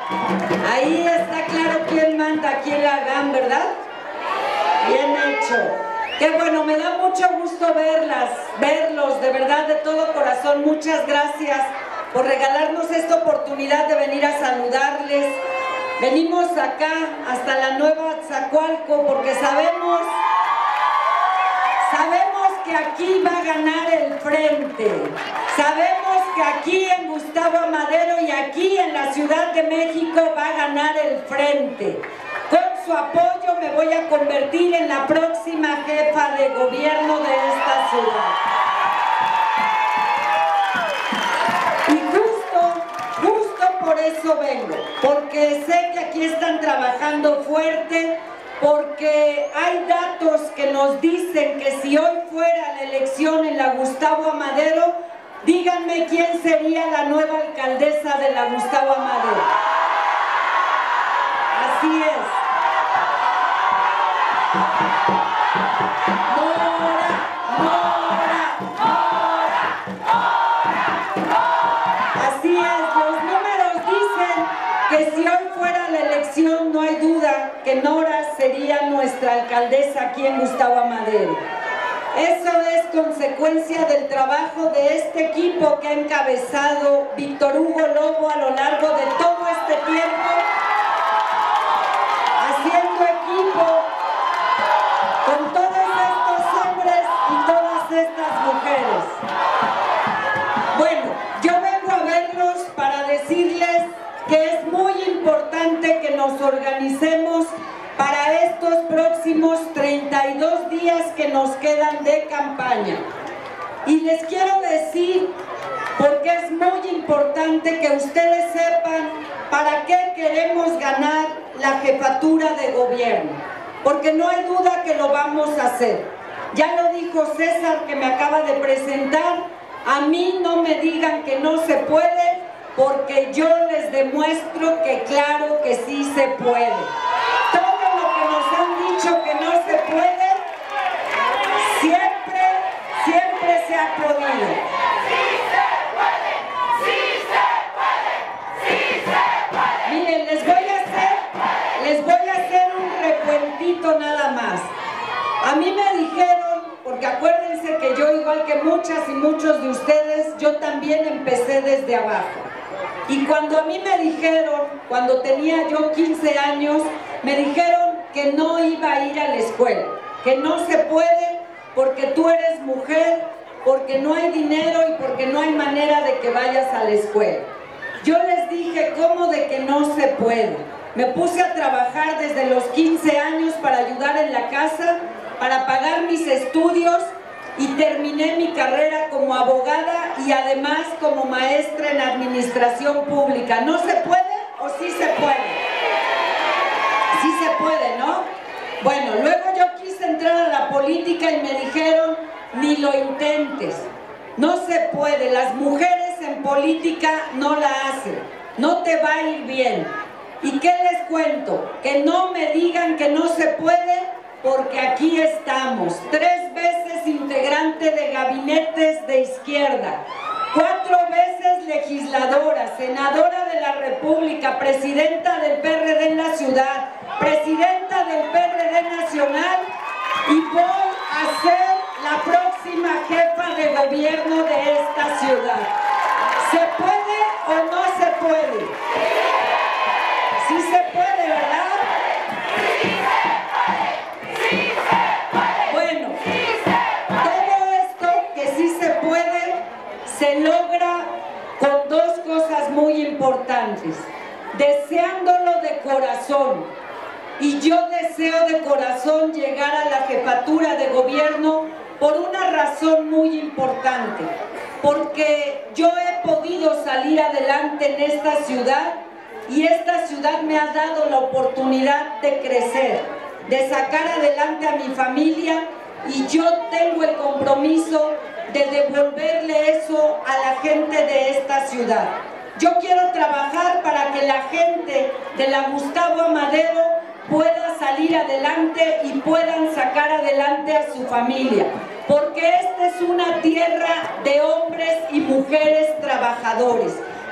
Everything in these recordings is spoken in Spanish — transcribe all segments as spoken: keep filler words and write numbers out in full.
Ahí está claro quién manda aquí en la G A M, ¿verdad? Bien hecho. Qué bueno, me da mucho gusto verlas, verlos, de verdad, de todo corazón. Muchas gracias por regalarnos esta oportunidad de venir a saludarles. Venimos acá hasta la Nueva Atzacoalco porque sabemos, sabemos que aquí va a ganar el frente. Sabemos que aquí en Gustavo Amadero y aquí en la Ciudad de México va a ganar el frente. Con su apoyo me voy a convertir en la próxima jefa de gobierno de esta ciudad. Y justo, justo por eso vengo, porque sé que aquí están trabajando fuerte, porque hay datos que nos dicen que si hoy fuera la elección en la Gustavo Amadero, díganme quién sería la nueva alcaldesa de la Gustavo Amadero. Así es. Mora, Mora, Mora, Mora, Mora. Así es, los números dicen que si hoy fuera la elección no hay duda que Nora sería nuestra alcaldesa aquí en Gustavo Amadero. Eso es consecuencia del trabajo de este equipo que ha encabezado Víctor Hugo Lobo a lo largo de todo este tiempo, haciendo equipo con todos estos hombres y todas estas mujeres. Bueno, yo vengo a verlos para decirles que es muy importante que nos organicemos para estos próximos treinta y dos días que nos quedan de campaña. Y les quiero decir, porque es muy importante que ustedes sepan para qué queremos ganar la jefatura de gobierno, porque no hay duda que lo vamos a hacer. Ya lo dijo César, que me acaba de presentar, a mí no me digan que no se puede, porque yo les demuestro que claro que sí se puede. Nos han dicho que no se puede, siempre, siempre se ha podido. ¡Sí se puede! ¡Sí se puede! ¡Sí se puede! Miren, les voy a hacer, les voy a hacer un recuentito nada más. A mí me dijeron, porque acuérdense que yo, igual que muchas y muchos de ustedes, yo también empecé desde abajo. Y cuando a mí me dijeron, cuando tenía yo quince años, me dijeron que no iba a ir a la escuela, que no se puede porque tú eres mujer, porque no hay dinero y porque no hay manera de que vayas a la escuela. Yo les dije, ¿cómo de que no se puede? Me puse a trabajar desde los quince años para ayudar en la casa, para pagar mis estudios y terminé mi carrera como abogada y además como maestra en administración pública. ¿No se puede o sí se puede? Sí se puede, ¿no? Bueno, luego yo quise entrar a la política y me dijeron, ni lo intentes, no se puede, las mujeres en política no la hacen, no te va a ir bien. ¿Y qué les cuento? Que no me digan que no se puede, porque aquí estamos, tres veces integrante de gabinetes de izquierda, cuatro veces legisladora, senadora de la República, presidenta del P R D en la ciudad, presidenta del P R D nacional y voy a ser la próxima jefa de gobierno de esta ciudad. ¿Se puede o no se puede? Sí se puede, ¿verdad? Bueno, todo esto que sí se puede se logra con dos cosas muy importantes, deseándolo de corazón. Y yo deseo de corazón llegar a la jefatura de gobierno por una razón muy importante, porque yo he podido salir adelante en esta ciudad y esta ciudad me ha dado la oportunidad de crecer, de sacar adelante a mi familia y yo tengo el compromiso de devolverle eso a la gente de esta ciudad. Yo quiero trabajar para que la gente de la Gustavo Amadero pueda salir adelante y puedan sacar adelante a su familia, porque esta es una tierra de hombres y mujeres trabajadores.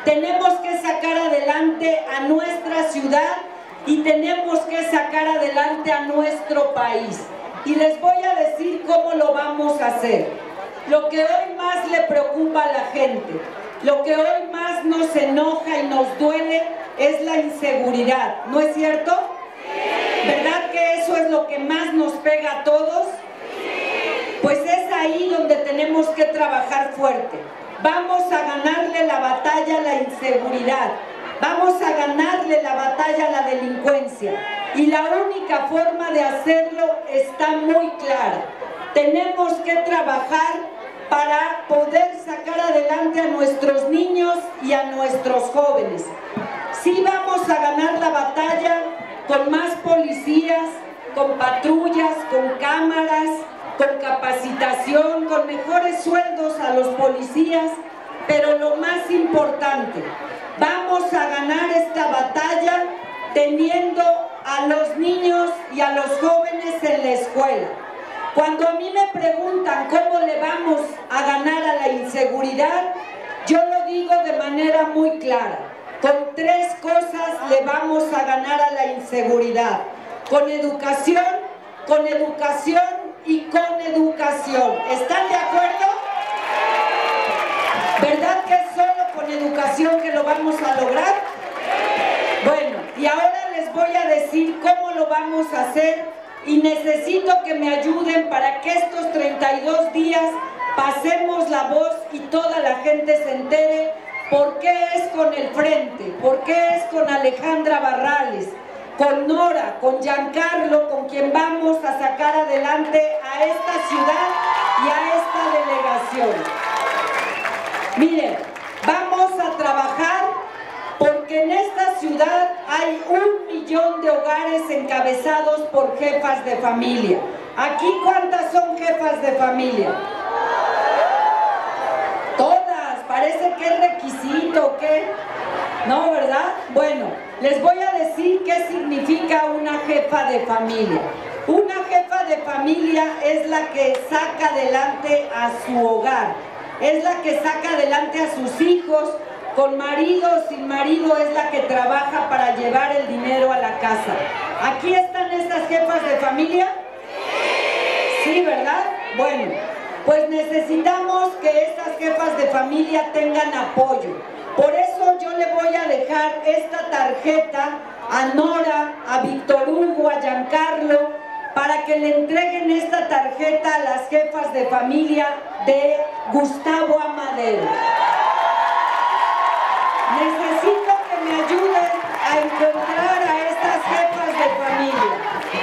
Tenemos que sacar adelante a nuestra ciudad y tenemos que sacar adelante a nuestro país. Y les voy a decir cómo lo vamos a hacer. Lo que hoy más le preocupa a la gente, lo que hoy más nos enoja y nos duele es la inseguridad, ¿no es cierto? ¿Verdad que eso es lo que más nos pega a todos? Pues es ahí donde tenemos que trabajar fuerte. Vamos a ganarle la batalla a la inseguridad, vamos a ganarle la batalla a la delincuencia. Y la única forma de hacerlo está muy clara. Tenemos que trabajar para poder sacar adelante a nuestros niños y a nuestros jóvenes. Sí vamos a ganar la batalla con más policías, con patrullas, con cámaras, con capacitación, con mejores sueldos a los policías, pero lo más importante, vamos a ganar esta batalla teniendo a los niños y a los jóvenes en la escuela. Cuando a mí me preguntan cómo le vamos a ganar a la inseguridad, yo lo digo de manera muy clara. Con tres cosas le vamos a ganar a la inseguridad. Con educación, con educación y con educación. ¿Están de acuerdo? ¿Verdad que es solo con educación que lo vamos a lograr? Bueno, y ahora les voy a decir cómo lo vamos a hacer y necesito que me ayuden para que estos treinta y dos días pasemos la voz y toda la gente se entere por qué es con el Frente, por qué es con Alejandra Barrales, con Nora, con Giancarlo, con quien vamos a sacar adelante a esta ciudad y a esta delegación. Miren, vamos a trabajar porque en esta ciudad hay un millón de hogares encabezados por jefas de familia. ¿Aquí cuántas son jefas de familia? Todas, parece que es requisito, ¿qué? ¿No, verdad? Bueno, les voy a decir qué significa una jefa de familia. Una jefa de familia es la que saca adelante a su hogar, es la que saca adelante a sus hijos. Con marido o sin marido es la que trabaja para llevar el dinero a la casa. ¿Aquí están estas jefas de familia? Sí, ¿verdad? Bueno, pues necesitamos que estas jefas de familia tengan apoyo. Por eso yo le voy a dejar esta tarjeta a Nora, a Víctor Hugo, a Giancarlo, para que le entreguen esta tarjeta a las jefas de familia de Gustavo Amadero. Necesito que me ayuden a encontrar a estas jefas de familia.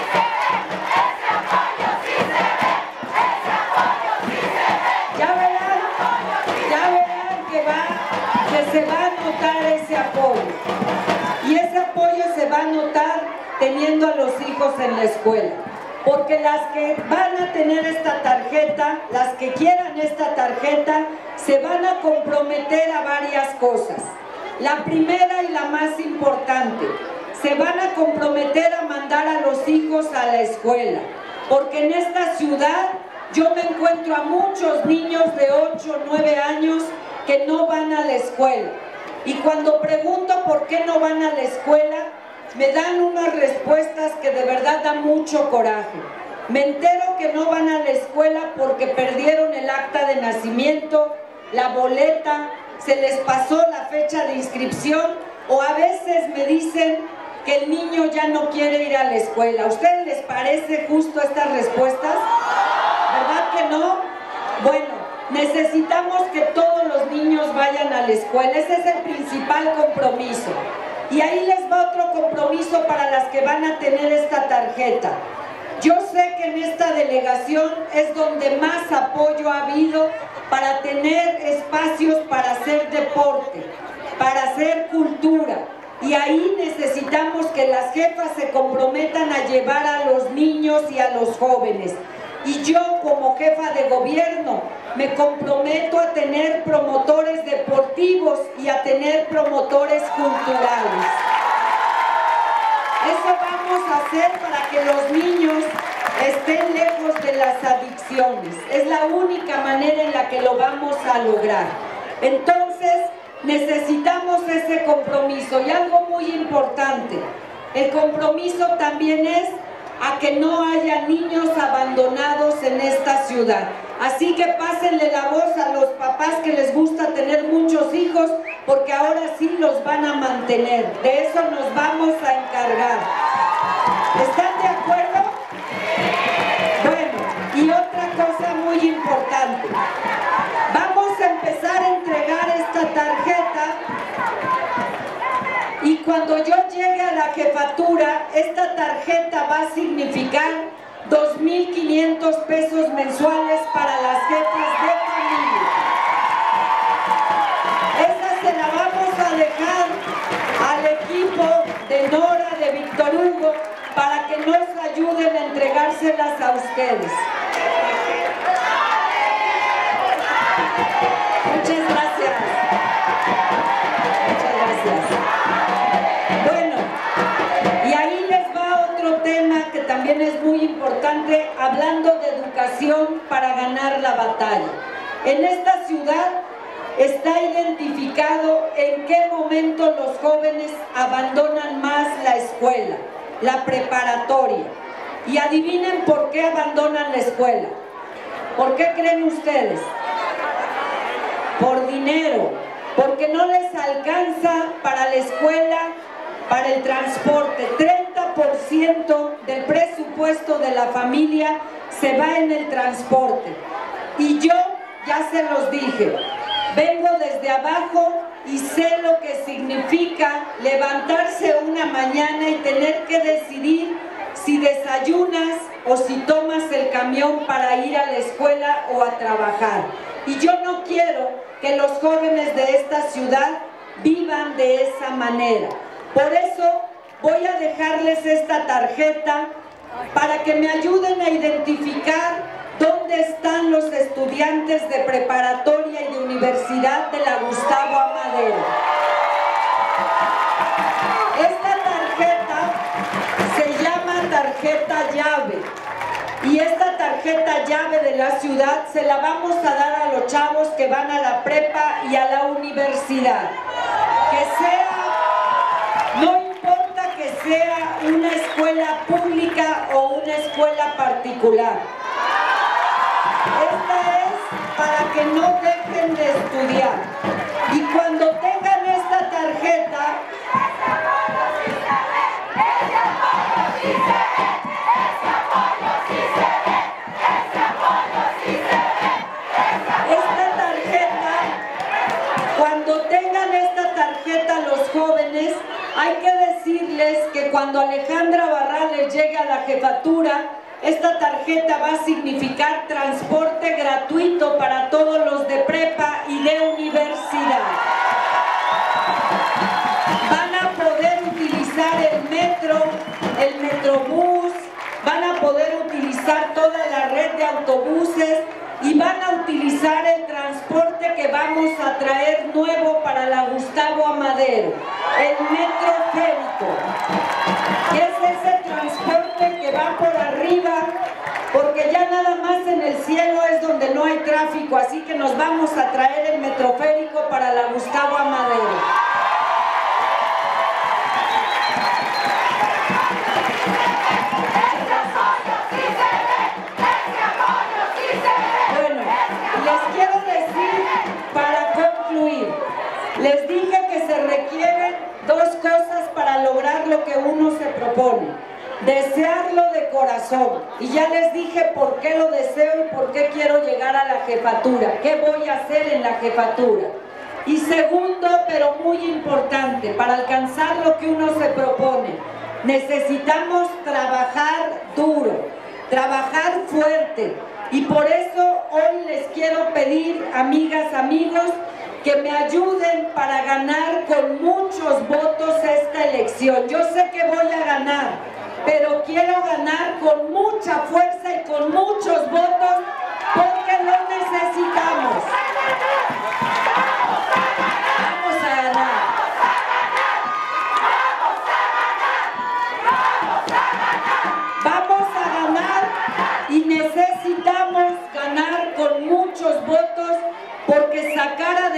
Ya verán, ya verán que, va, que se va a notar ese apoyo. Y ese apoyo se va a notar teniendo a los hijos en la escuela. Porque las que van a tener esta tarjeta, las que quieran esta tarjeta, se van a comprometer a varias cosas. La primera y la más importante, se van a comprometer a mandar a los hijos a la escuela, porque en esta ciudad yo me encuentro a muchos niños de ocho o nueve años que no van a la escuela. Y cuando pregunto por qué no van a la escuela, me dan unas respuestas que de verdad dan mucho coraje. Me entero que no van a la escuela porque perdieron el acta de nacimiento, la boleta, se les pasó la fecha de inscripción o a veces me dicen que el niño ya no quiere ir a la escuela. ¿A ustedes les parece justo estas respuestas? ¿Verdad que no? Bueno, necesitamos que todos los niños vayan a la escuela. Ese es el principal compromiso. Y ahí les va otro compromiso para las que van a tener esta tarjeta. Yo sé que en esta delegación es donde más apoyo ha habido para tener espacios para hacer deporte, para hacer cultura. Y ahí necesitamos que las jefas se comprometan a llevar a los niños y a los jóvenes. Y yo como jefa de gobierno me comprometo a tener promotores deportivos y a tener promotores culturales. Eso vamos a hacer para que los niños estén lejos de las adicciones. Es la única manera en la que lo vamos a lograr. Entonces, necesitamos ese compromiso. Y algo muy importante, el compromiso también es a que no haya niños abandonados en esta ciudad. Así que pásenle la voz a los papás que les gusta tener muchos hijos, porque ahora sí los van a mantener. De eso nos vamos a encargar. ¿Están de acuerdo? Bueno, y otra cosa muy importante. Vamos a empezar a entregar esta tarjeta y cuando yo llegue a la jefatura, esta tarjeta va a significar dos mil quinientos pesos mensuales para las jefas de familia. Esa se la vamos a dejar al equipo de Nora, de Víctor Hugo, para que nos ayuden a entregárselas a ustedes. Muchas gracias. Muchas gracias. Bueno, y ahí les va otro tema que también es muy importante, hablando de educación para ganar la batalla. En esta ciudad está identificado en qué momento los jóvenes abandonan más la escuela, la preparatoria. Y adivinen por qué abandonan la escuela. ¿Por qué creen ustedes? Por dinero, porque no les alcanza para la escuela, para el transporte. treinta por ciento del presupuesto de la familia se va en el transporte. Y yo ya se los dije, vengo desde abajo y sé lo que significa levantarse una mañana y tener que decidir si desayunas o si tomas el camión para ir a la escuela o a trabajar. Y yo no quiero que los jóvenes de esta ciudad vivan de esa manera. Por eso voy a dejarles esta tarjeta para que me ayuden a identificar dónde están los estudiantes de preparatoria y de universidad de la Gustavo Amadero. Esta tarjeta se llama tarjeta llave. Y esta tarjeta llave de la ciudad se la vamos a dar a los chavos que van a la prepa y a la universidad. Que sea, no importa que sea una escuela pública o una escuela particular. Esta es para que no dejen de estudiar. Y cuando tengan esta tarjeta, esta tarjeta, cuando tengan esta tarjeta los jóvenes, hay que decirles que cuando Alejandra Barrales llegue a la jefatura, esta tarjeta va a significar transporte gratuito para todos los de prepa y de universidad. Van a poder utilizar el metro, el metrobús, van a poder utilizar toda la red de autobuses y van a utilizar el transporte que vamos a traer nuevo para la Gustavo Amadero, el metroférico, que es ese transporte que va por arriba, porque ya nada más en el cielo es donde no hay tráfico, así que nos vamos a traer el metroférico para la Gustavo Amadero. Les quiero decir, para concluir, les dije que se requieren dos cosas para lograr lo que uno se propone. Desearlo de corazón. Y ya les dije por qué lo deseo y por qué quiero llegar a la jefatura. ¿Qué voy a hacer en la jefatura? Y segundo, pero muy importante, para alcanzar lo que uno se propone, necesitamos trabajar duro, trabajar fuerte. Y por eso hoy les quiero pedir, amigas, amigos, que me ayuden para ganar con muchos votos esta elección. Yo sé que voy a ganar, pero quiero ganar con mucha fuerza y con muchos votos porque lo necesitamos. Vamos a ganar. Vamos a ganar y necesitamos ganar con muchos votos porque sacar adelante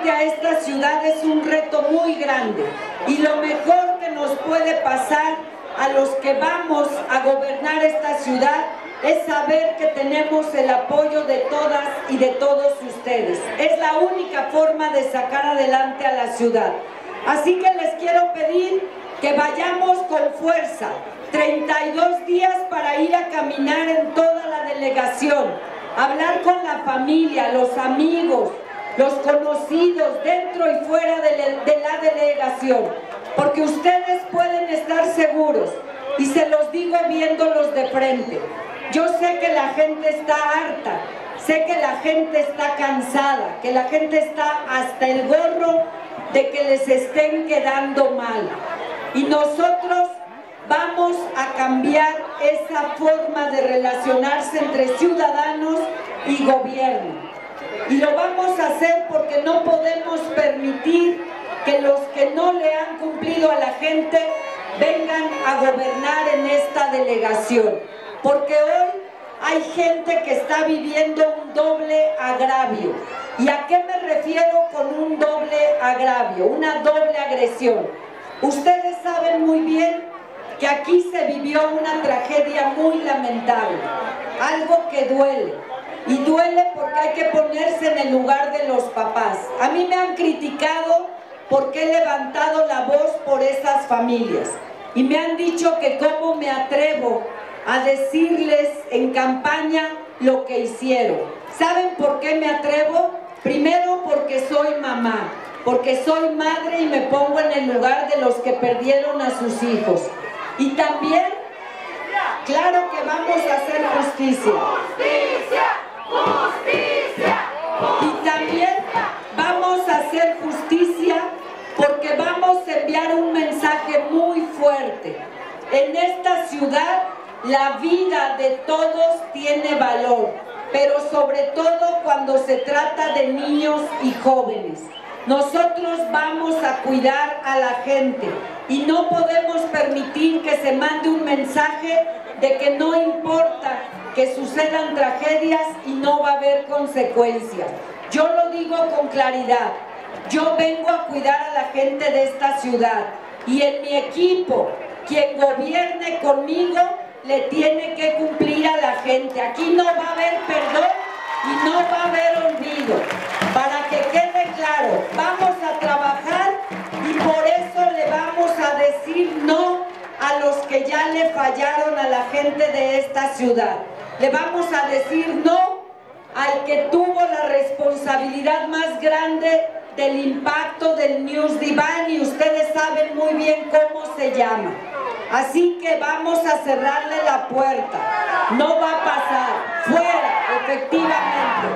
frente a esta ciudad es un reto muy grande y lo mejor que nos puede pasar a los que vamos a gobernar esta ciudad es saber que tenemos el apoyo de todas y de todos ustedes. Es la única forma de sacar adelante a la ciudad. Así que les quiero pedir que vayamos con fuerza, treinta y dos días para ir a caminar en toda la delegación, hablar con la familia, los amigos, los conocidos, dentro y fuera de la delegación, porque ustedes pueden estar seguros, y se los digo viéndolos de frente. Yo sé que la gente está harta, sé que la gente está cansada, que la gente está hasta el gorro de que les estén quedando mal. Y nosotros vamos a cambiar esa forma de relacionarse entre ciudadanos y gobierno. Y lo vamos a hacer porque no podemos permitir que los que no le han cumplido a la gente vengan a gobernar en esta delegación. Porque hoy hay gente que está viviendo un doble agravio. ¿Y a qué me refiero con un doble agravio? Una doble agresión. Ustedes saben muy bien que aquí se vivió una tragedia muy lamentable, algo que duele. Y duele porque hay que ponerse en el lugar de los papás. A mí me han criticado porque he levantado la voz por esas familias. Y me han dicho que cómo me atrevo a decirles en campaña lo que hicieron. ¿Saben por qué me atrevo? Primero porque soy mamá, porque soy madre y me pongo en el lugar de los que perdieron a sus hijos. Y también, claro que vamos a hacer justicia. Justicia, justicia, justicia. Y también vamos a hacer justicia porque vamos a enviar un mensaje muy fuerte. En esta ciudad la vida de todos tiene valor, pero sobre todo cuando se trata de niños y jóvenes. Nosotros vamos a cuidar a la gente y no podemos permitir que se mande un mensaje de que no importa que sucedan tragedias y no va a haber consecuencias. Yo lo digo con claridad, yo vengo a cuidar a la gente de esta ciudad y en mi equipo, quien gobierne conmigo, le tiene que cumplir a la gente. Aquí no va a haber perdón y no va a haber olvido. Para que quede claro, vamos a trabajar y por eso le vamos a decir no a los que ya le fallaron a la gente de esta ciudad. Le vamos a decir no al que tuvo la responsabilidad más grande del impacto del News Divine y ustedes saben muy bien cómo se llama. Así que vamos a cerrarle la puerta. No va a pasar. Fuera, efectivamente.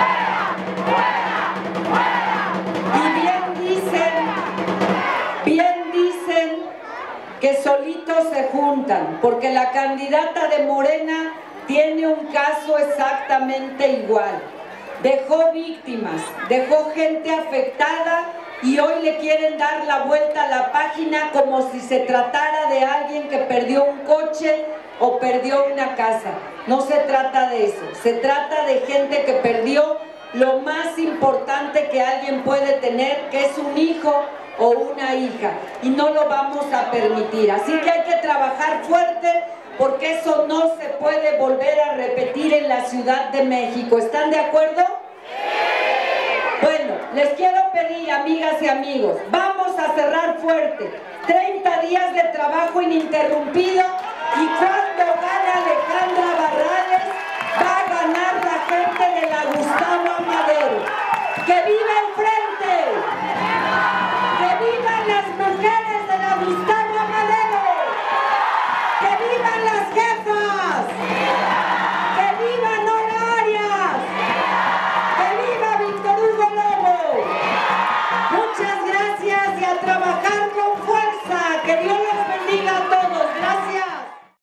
Y bien dicen, bien dicen que solitos se juntan, porque la candidata de Morena tiene un caso exactamente igual. Dejó víctimas, dejó gente afectada y hoy le quieren dar la vuelta a la página como si se tratara de alguien que perdió un coche o perdió una casa. No se trata de eso, se trata de gente que perdió lo más importante que alguien puede tener, que es un hijo o una hija, y no lo vamos a permitir. Así que hay que trabajar fuerte porque eso no se puede volver a repetir en la Ciudad de México. ¿Están de acuerdo? Bueno, les quiero pedir, amigas y amigos, vamos a cerrar fuerte. treinta días de trabajo ininterrumpido y cuando gane Alejandra Barrales, va a ganar la gente de la Gustavo Amadero.